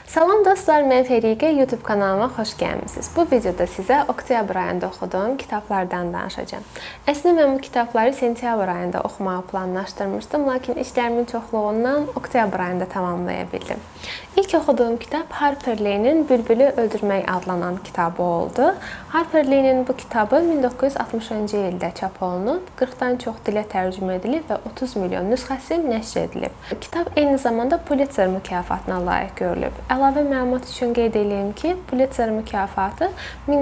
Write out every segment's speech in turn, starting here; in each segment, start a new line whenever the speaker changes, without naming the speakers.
Salam dostlar, mən Fəriqə, YouTube kanalıma xoş gəlmisiniz. Bu videoda sizə oktyabr ayında oxuduğum kitablardan danışacağam. Əslində mən bu kitabları sentyabr ayında oxumağı planlaşdırmışdım, lakin işlərimin çoxluğundan oktyabr ayında tamamlaya bildim. İlk oxuduğum kitab Harper Lee'nin Bülbülü Öldürmək adlanan kitabı oldu. Harper Lee'nin bu kitabı 1960-cı ildə çap olunub, 40-dan çox dilə tərcümə edilib və 30 milyon nüsxəsi nəşr edilib. Kitab eyni zamanda Pulitzer mükafatına layiq görülüb. Əlavə məlumat üçün qeyd edeyim ki, Pulitzer mükafatı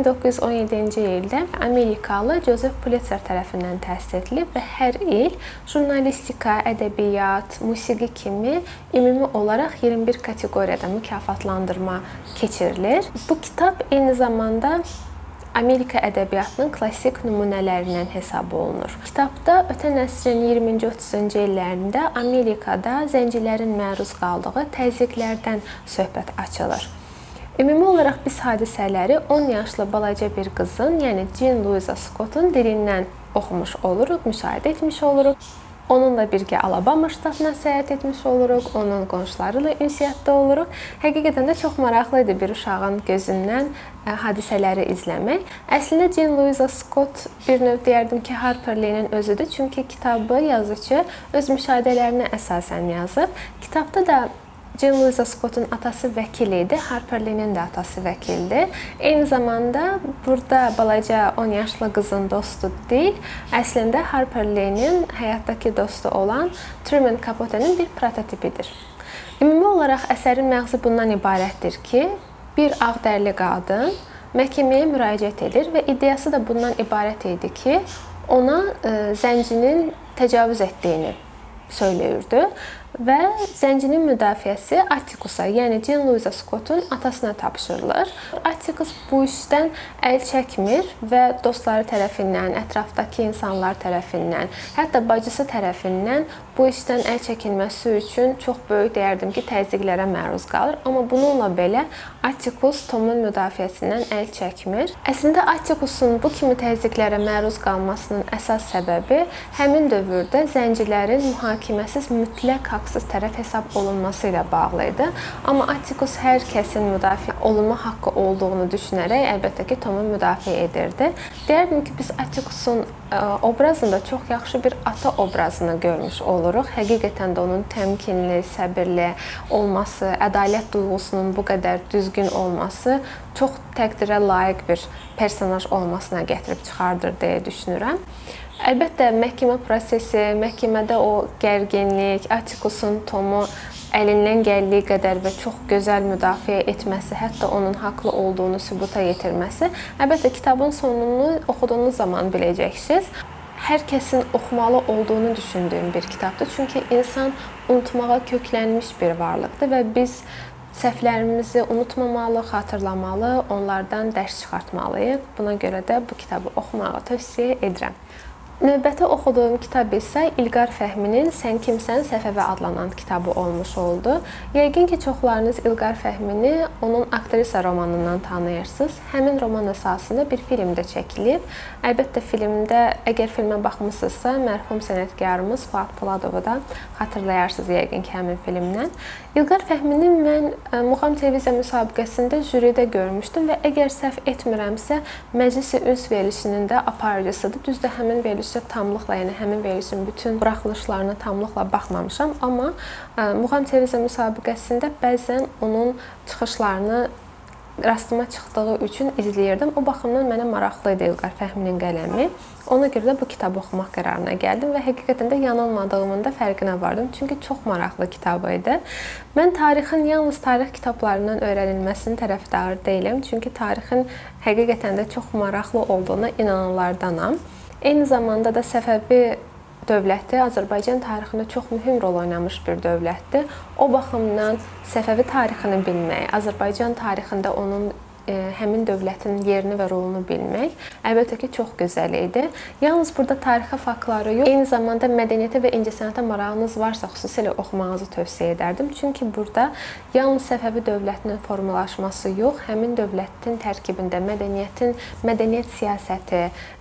1917-ci ildə Amerikalı Joseph Pulitzer tərəfindən təsis edilib və hər il jurnalistika, ədəbiyyat, musiqi kimi ümumi olaraq 21 kateqoriyada mükafatlandırma keçirilir. Bu kitab eyni zamanda Amerika ədəbiyyatının klassik nümunələrindən hesab olunur. Kitabda ötən əsrin 20-30-cu illərində Amerikada zəncilərin məruz qaldığı təzyiqlərdən söhbət açılır. Ümumi olaraq biz hadisələri 10 yaşlı balaca bir qızın, yəni Jean Louisa Scott'un dilindən oxumuş oluruq, müşahidə etmiş oluruq. Onunla birgə Alabama ştatına səyahət etmiş oluruq, onun qonşuları ilə ünsiyyətdə oluruq. Həqiqətən də çox maraqlı idi bir uşağın gözündən hadisələri izləmək. Əslində Jean Louisa Scott bir növ deyərdim ki, Harper Lee'nin özüdür. Çünki kitabı yazıcı öz müşahidələrinə əsasən yazıb. Kitabda da Jean Louisa Scott'un atası vəkil idi, Harper Lee'nin də atası vəkildir. Eyni zamanda burada balaca 10 yaşlı qızın dostu deyil, əslində Harper Lee'nin həyatdakı dostu olan Truman Capote'nin bir prototipidir. Ümumi olaraq əsərin məğzi bundan ibarətdir ki, bir ağdərli qadın məhkəməyə müraciət edir və iddiası da bundan ibarət idi ki, ona zəncinin təcavüz etdiyini söyləyirdi. Və zəncinin müdafiəsi Attikusa, yəni Jean Louisa Scott'un atasına tapşırılır. Attikus bu işdən əl çəkmir və dostları tərəfindən, ətrafdakı insanlar tərəfindən, hətta bacısı tərəfindən bu işdən əl çəkilməsi üçün çox böyük deyərdim ki, təzyiqlərə məruz qalır. Amma bununla belə Attikus Tomun müdafiəsindən əl çəkmir. Əslində Attikusun bu kimi təzyiqlərə məruz qalmasının əsas səbəbi həmin dövrdə zəncilərin mühakiməsiz mütləq haqsız tərəf hesab olunması ilə bağlı idi. Amma Attikus hər kəsin müdafiə olunma haqqı olduğunu düşünərək əlbəttə ki, Tomu müdafiə edirdi. Deyərdim ki, biz Attikusun obrazında çox yaxşı bir ata obrazını görmüş oluruq. Həqiqətən də onun təmkinli, səbirli olması, ədalət duyğusunun bu qədər düzgün olması çox təqdirə layiq bir personaj olmasına gətirib çıxardır deyə düşünürəm. Əlbəttə, məhkəmə prosesi, məhkəmədə o gərginlik, Attikusun Tomu əlindən gəldiyi qədər və çox gözəl müdafiə etməsi, hətta onun haqlı olduğunu sübuta yetirməsi, əlbəttə, kitabın sonunu oxuduğunuz zaman biləcəksiniz. Hər kəsin oxumalı olduğunu düşündüyüm bir kitabdır. Çünki insan unutmağa köklənmiş bir varlıqdır və biz səhvlərimizi unutmamalı, xatırlamalı, onlardan dərs çıxartmalıyıq. Buna görə də bu kitabı oxumağı tövsiyə edirəm. Növbəti oxuduğum kitab isə İlqar Fəhminin Sən kimsən Səfəvə adlanan kitabı olmuş oldu. Yəqin ki, çoxlarınız İlqar Fəhmini onun aktrisa romanından tanıyırsınız. Həmin roman əsasında bir film də çəkilib. Əlbəttə, filmdə, əgər filmə baxmısınızsa, mərhum sənətkarımız Fuad Poladovu da xatırlayarsınız yəqin ki, həmin filmdən. İlqar Fəhmini mən Muğam televiziya müsabiqəsində jüridə görmüşdüm və əgər səhv etmirəmsə, Məclisi Üns verilişinin də aparıcısıdır. Düzdür, həmin verilişdə tamlıqla, yəni həmin verilişin bütün buraxılışlarına tamlıqla baxmamışam, amma Muğam televiziya müsabiqəsində bəzən onun çıxışlarını rastıma çıxdığı üçün izləyirdim. O baxımdan mənə maraqlı idi İlqar Fəhminin qələmi. Ona görə də bu kitabı oxumaq qərarına gəldim və həqiqətən də yanılmadığımın da fərqinə vardım. Çünki çox maraqlı kitabı idi. Mən tarixin yalnız tarix kitablarından öyrənilməsinin tərəfdarı deyiləm. Çünki tarixin həqiqətən də çox maraqlı olduğuna inananlardanam. Eyni zamanda da Səfəvi dövləti Azərbaycan tarixində çox mühüm rol oynamış bir dövlətdir. O baxımdan Səfəvi tarixini bilmək, Azərbaycan tarixində onun həmin dövlətin yerini və rolunu bilmək əlbəttə ki, çox gözəl idi. Yalnız burada tarixi faktları yox, eyni zamanda mədəniyyətə və incəsənətə marağınız varsa, xüsusilə oxumağınızı tövsiyə edərdim. Çünki burada yalnız Səfəvi dövlətinin formalaşması yox, həmin dövlətin tərkibində mədəniyyət siyasəti,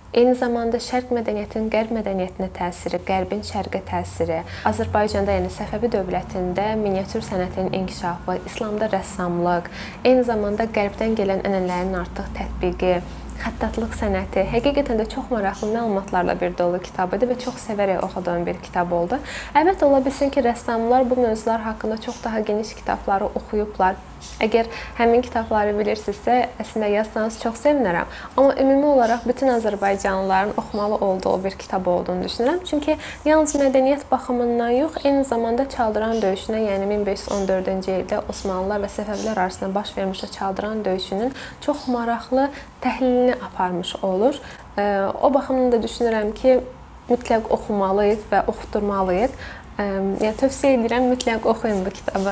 Eyni zamanda Şərq mədəniyyətinin Qərb mədəniyyətinə təsiri, Qərbin Şərqə təsiri, Azərbaycanda, yəni Səfəvi dövlətində miniatür sənətinin inkişafı, İslamda rəssamlıq, eyni zamanda Qərbdən gələn ənənələrin artıq tətbiqi, xəttatlıq sənəti həqiqətən də çox maraqlı məlumatlarla bir dolu kitab idi və çox sevərək oxuduğum bir kitab oldu. Əlbəttə, ola bilsin ki, rəssamlar bu mövzular haqqında çox daha geniş kitabları oxuyublar. Əgər həmin kitabları bilirsinizsə, əslində yazsanız çox sevinərəm. Amma ümumi olaraq bütün azərbaycanlıların oxumalı olduğu bir kitab olduğunu düşünürəm. Çünki yalnız mədəniyyət baxımından yox, eyni zamanda Çaldıran döyüşünə, yəni 1514-cü ildə Osmanlılar və Səfəvilər arasında baş vermiş o Çaldıran döyüşünün çox maraqlı təhlilini aparmış olur. O baxımdan da düşünürəm ki, mütləq oxumalıyıq və oxutdurmalıyıq. Yəni tövsiyə edirəm, mütləq oxuyun bu kitabı.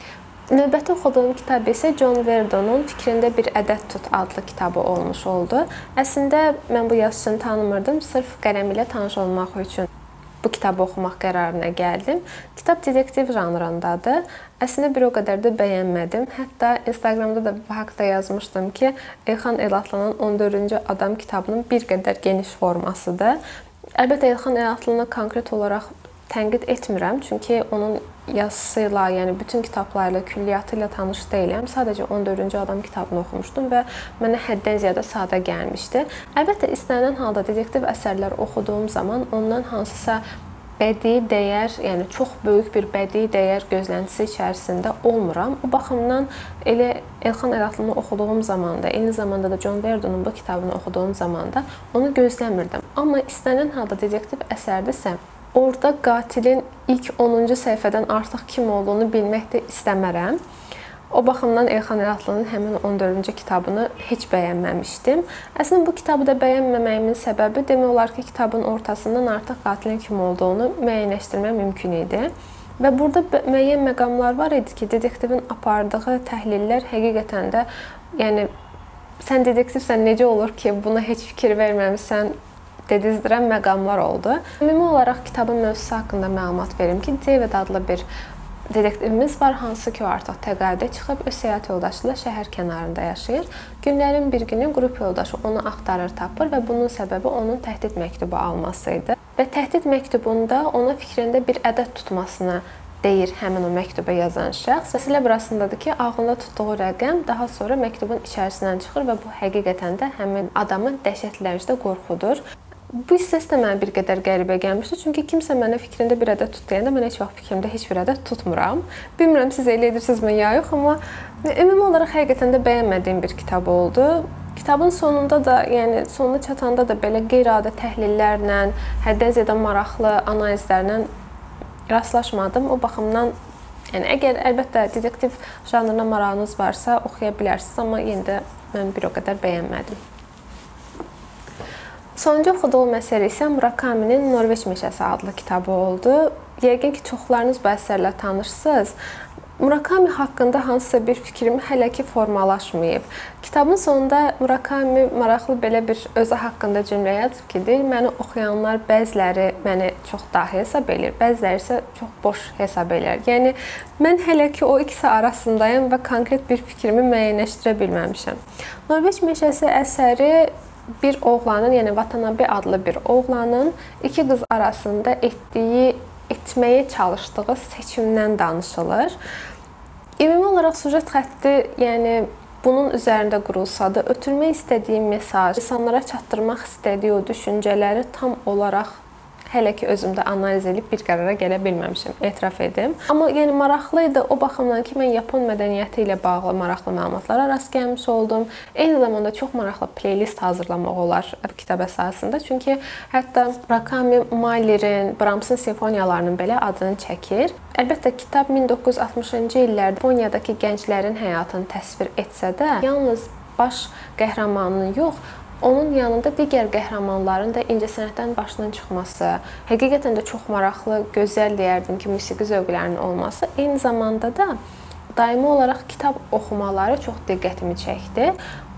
Növbəti oxuduğum kitab isə John Verdonun Fikrində bir ədəd tut adlı kitabı olmuş oldu. Əslində mən bu yazıçını tanımırdım, sırf qələm ilə tanış olmaq üçün bu kitabı oxumaq qərarına gəldim. Kitab detektiv janrındadır. Əslində bir o qədər də bəyənmədim. Hətta Instagramda da bu haqda yazmışdım ki, Elxan Elatlı'nın 14-cü Adam kitabının bir qədər geniş formasıdır. Əlbəttə Elxan Elatlını konkret olaraq tənqid etmirəm, çünki onun yazısı ilə, yəni bütün kitablarıyla, külliyyatı ilə tanış deyiləm. Sadəcə 14-cü Adam kitabını oxumuşdum və mənə həddən ziyadə sadə gəlmişdi. Əlbəttə, istənilən halda detektiv əsərlər oxuduğum zaman ondan hansısa bədii dəyər, yəni çox böyük bir bədii dəyər gözləntisi içərisində olmuram. O baxımdan elə Elxan Elatlını oxuduğum zamanda, eyni zamanda da John Verdonun bu kitabını oxuduğum zamanda onu gözləmirdim. Amma istənilən halda detektiv əsərdirsə, orada qatilin ilk 10-cu səhifədən artıq kim olduğunu bilmək də istəmərəm. O baxımdan Elxan Elatlının həmin 14-cü kitabını heç bəyənməmişdim. Əslində bu kitabı da bəyənməməyimin səbəbi demək olar ki, kitabın ortasından artıq qatilin kim olduğunu müəyyənləşdirmək mümkün idi. Və burada müəyyən məqamlar var idi ki, detektivin apardığı təhlillər həqiqətən də, yəni sən detektivsən, necə olur ki, buna heç fikir verməmisən dedizdirən məqamlar oldu. Ümumi olaraq kitabın mövzusu haqqında məlumat verim ki, David adlı bir detektivimiz var, hansı ki o artıq təqaüdə çıxıb öz həyat yoldaşı ilə şəhər kənarında yaşayır. Günlərin bir günü qrup yoldaşı onu axtarır, tapır və bunun səbəbi onun təhdid məktubu alması idi. Və təhdid məktubunda ona fikrində bir ədəd tutmasını deyir həmin o məktuba yazan şəxs. Məsələ burasındadır ki, ağlında tutduğu rəqəm daha sonra məktubun içərisindən çıxır və bu həqiqətən də həmin adamı dəhşətli dərəcədə qorxudur. Bu hissəsi də mənə bir qədər qəribə gəlmişdi. Çünki kimsə mənə fikrində bir ədəd tut deyəndə mən heç vaxt fikrimdə heç bir ədəd tutmuram. Bilmirəm siz elə edirsinizmi ya yox, amma ümumi olaraq həqiqətən də bəyənmədiyim bir kitab oldu. Kitabın sonunda da, yəni sonuna çatanda da belə qeyri-adi təhlillərlə, həddən ziyadə maraqlı analizlərlə rastlaşmadım. O baxımdan, yəni əgər əlbəttə detektiv janrına marağınız varsa oxuya bilərsiniz, amma yenə də mən bir o qədər bəyənmədim. Sonuncu oxuduğum əsər isə Murakaminin Norveç meşəsi adlı kitabı oldu. Yəqin ki, çoxlarınız bu əsərlə tanışsınız. Murakami haqqında hansısa bir fikrim hələ ki formalaşmayıb. Kitabın sonunda Murakami maraqlı belə bir özü haqqında cümlə yazıb ki, deyir, məni oxuyanlar bəziləri məni çox dahi hesab edir, bəziləri isə çox boş hesab edir. Yəni, mən hələ ki o ikisi arasındayım və konkret bir fikrimi müəyyənləşdirə bilməmişəm. Norveç meşəsi əsəri bir oğlanın, yəni Vatanabe adlı bir oğlanın iki qız arasında etməyə çalışdığı seçimdən danışılır. Ümumi olaraq süjet xətti, yəni bunun üzərində qurulsa da, ötürmək istədiyi mesaj, insanlara çatdırmaq istədiyi o düşüncələri tam olaraq hələ ki özümdə analiz edib bir qərara gələ bilməmişəm, etiraf edim. Amma yəni maraqlı idi o baxımdan ki, mən Yapon mədəniyyəti ilə bağlı maraqlı məlumatlara rast gəlmiş oldum. Eyni zamanda çox maraqlı playlist hazırlamaq olar bu kitab əsasında. Çünki hətta Murakami Mahler'in, Brahms'ın simfoniyalarının belə adını çəkir. Əlbəttə, kitab 1960-cı illərdə Yaponiyadakı gənclərin həyatını təsvir etsə də, yalnız baş qəhrəmanının yox, onun yanında digər qəhrəmanların da incəsənətdən başından çıxması, həqiqətən də çox maraqlı, gözəl deyərdim ki, musiqi zövqlərinin olması, eyni zamanda da daimi olaraq kitab oxumaları çox diqqətimi çəkdi.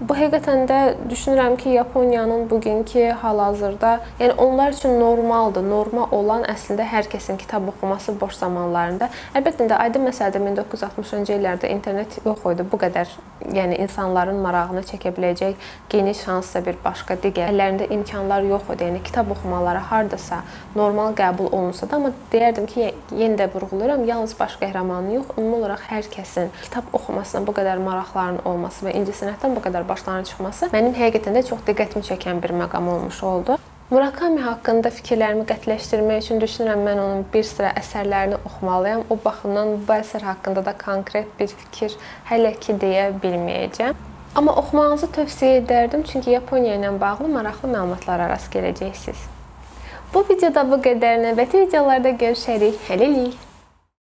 Bu həqiqətən də düşünürəm ki, Yaponiyanın bugünkü hal-hazırda, yəni onlar üçün normaldır. Normal olan əslində hər kəsin kitab oxuması boş zamanlarında. Əlbəttə də aydın məsələdir, 1960-cı illərdə internet yox idi. Bu qədər, yəni insanların marağını çəkə biləcək geniş hansısa bir başqa digər əllərində imkanlar yox idi. Yəni kitab oxumaları hardasa normal qəbul olunsa da, amma deyərdim ki, yenə də vurğulayıram, yalnız baş qəhrəmanın yox, ümumi olaraq hər kəsin kitab oxumasına bu qədər maraqlarının olması və incəsənətdən bu qədər başlarına çıxması mənim həqiqətən də çox diqqətimi çəkən bir məqam olmuş oldu. Murakami haqqında fikirlərimi qətləşdirmək üçün düşünürəm mən onun bir sıra əsərlərini oxumalıyam. O baxımdan bu əsər haqqında da konkret bir fikir hələ ki deyə bilməyəcəm. Amma oxumağınızı tövsiyə edərdim, çünki Yaponiya ilə bağlı maraqlı məlumatlara rast gələcəksiniz. Bu videoda bu qədər. Növbəti videolarda görüşərik. Hələlik.